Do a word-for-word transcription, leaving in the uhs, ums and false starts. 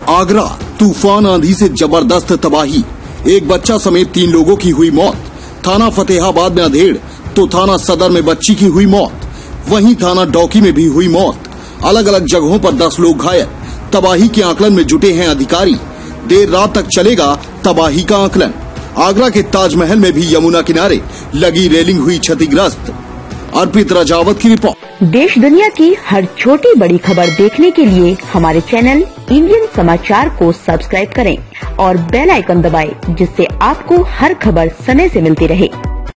आगरा, तूफान आंधी से जबरदस्त तबाही, एक बच्चा समेत तीन लोगों की हुई मौत। थाना फतेहाबाद में अधेड़ तो थाना सदर में बच्ची की हुई मौत, वहीं थाना डौकी में भी हुई मौत। अलग अलग जगहों पर दस लोग घायल। तबाही के आकलन में जुटे हैं अधिकारी। देर रात तक चलेगा तबाही का आकलन। आगरा के ताजमहल में भी यमुना किनारे लगी रेलिंग हुई क्षतिग्रस्त। अर्पित राजावत की रिपोर्ट। देश दुनिया की हर छोटी बड़ी खबर देखने के लिए हमारे चैनल इंडियन समाचार को सब्सक्राइब करें और बेल आइकन दबाएं, जिससे आपको हर खबर समय से मिलती रहे।